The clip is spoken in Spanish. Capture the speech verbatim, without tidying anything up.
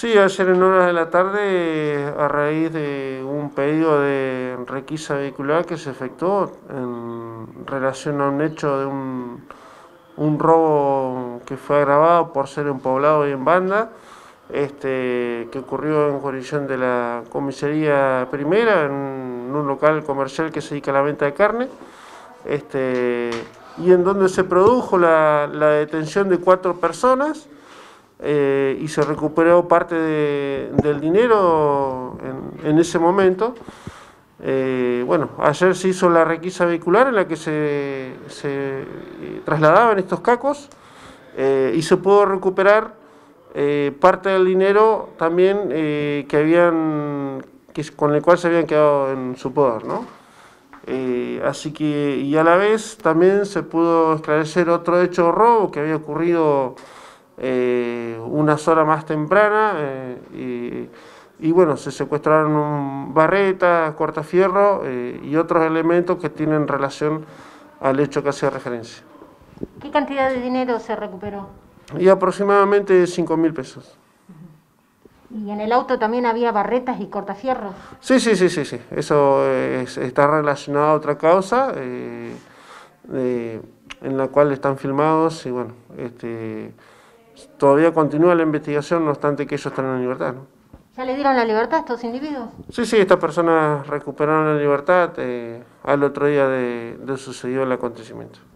Sí, ayer en horas de la tarde, a raíz de un pedido de requisa vehicular que se efectuó en relación a un hecho de un, un robo que fue agravado por ser en poblado y en banda, este, que ocurrió en jurisdicción de la comisaría primera, en un local comercial que se dedica a la venta de carne, este, y en donde se produjo la, la detención de cuatro personas. Eh, y se recuperó parte de, del dinero en, en ese momento. Eh, bueno, ayer se hizo la requisa vehicular en la que se, se trasladaban estos cacos eh, y se pudo recuperar eh, parte del dinero también eh, que habían, que, con el cual se habían quedado en su poder, ¿no? Eh, así que, y a la vez también se pudo esclarecer otro hecho de robo que había ocurrido eh, unas horas más temprana eh, y, y bueno, se secuestraron barretas, cortafierro eh, y otros elementos que tienen relación al hecho que hacía referencia. ¿Qué cantidad de dinero se recuperó? Y aproximadamente cinco mil pesos. ¿Y en el auto también había barretas y cortafierros? Sí, sí, sí, sí, sí. Eso es, está relacionado a otra causa eh, eh, en la cual están filmados y bueno, este, todavía continúa la investigación, no obstante que ellos están en libertad, ¿no? ¿Ya le dieron la libertad a estos individuos? Sí, sí, estas personas recuperaron la libertad eh, al otro día de, de sucedido el acontecimiento.